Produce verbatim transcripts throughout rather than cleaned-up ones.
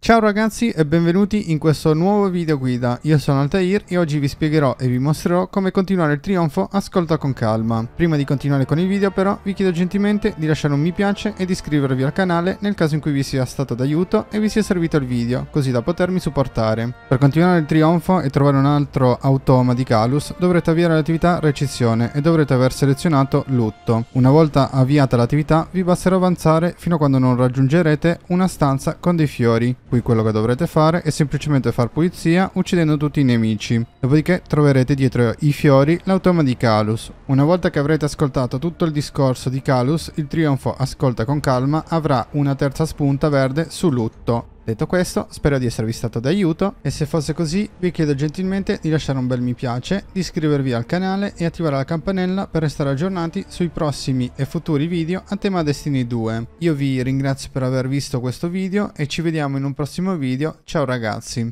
Ciao ragazzi e benvenuti in questo nuovo video guida. Io sono Altair e oggi vi spiegherò e vi mostrerò come continuare il trionfo Ascolta con calma. Prima di continuare con il video però vi chiedo gentilmente di lasciare un mi piace e di iscrivervi al canale nel caso in cui vi sia stato d'aiuto e vi sia servito il video, così da potermi supportare. Per continuare il trionfo e trovare un altro automa di Calus dovrete avviare l'attività Recisione e dovrete aver selezionato Lutto. Una volta avviata l'attività vi basterà avanzare fino a quando non raggiungerete una stanza con dei fiori. Qui quello che dovrete fare è semplicemente far pulizia uccidendo tutti i nemici. Dopodiché troverete dietro i fiori l'automa di Calus. Una volta che avrete ascoltato tutto il discorso di Calus, il trionfo Ascolta con calma avrà una terza spunta verde su Lutto. Detto questo, spero di esservi stato d'aiuto e se fosse così vi chiedo gentilmente di lasciare un bel mi piace, di iscrivervi al canale e attivare la campanella per restare aggiornati sui prossimi e futuri video a tema Destiny due. Io vi ringrazio per aver visto questo video e ci vediamo in un prossimo video. Ciao ragazzi!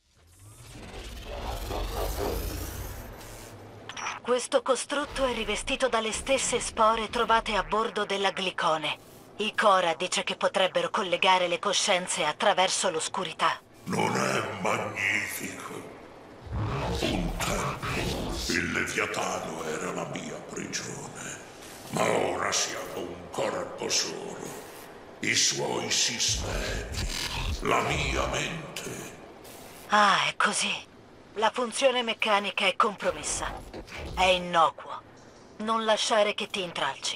Questo costrutto è rivestito dalle stesse spore trovate a bordo della Glicone. Ikora dice che potrebbero collegare le coscienze attraverso l'oscurità. Non è magnifico? Un tempo il Leviatano era la mia prigione, ma ora siamo un corpo solo. I suoi sistemi, la mia mente. Ah, è così. La funzione meccanica è compromessa. È innocuo. Non lasciare che ti intralci.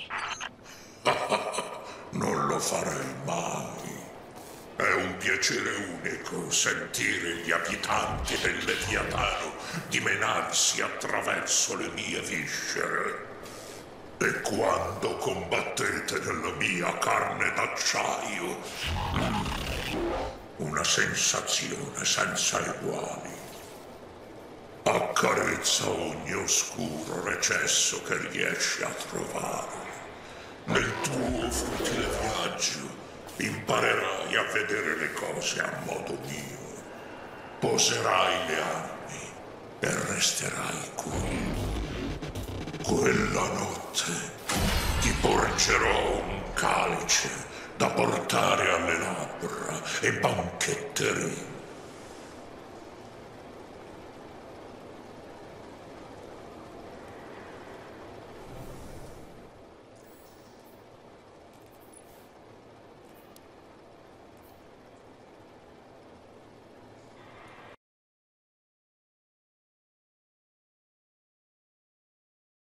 Non lo farei mai. È un piacere unico sentire gli abitanti del Leviatano dimenarsi attraverso le mie viscere. E quando combattete nella mia carne d'acciaio, una sensazione senza eguali. Accarezza ogni oscuro recesso che riesci a trovare. Nel tuo futile viaggio imparerai a vedere le cose a modo mio. Poserai le armi e resterai qui. Quella notte ti porgerò un calice da portare alle labbra e banchetteremo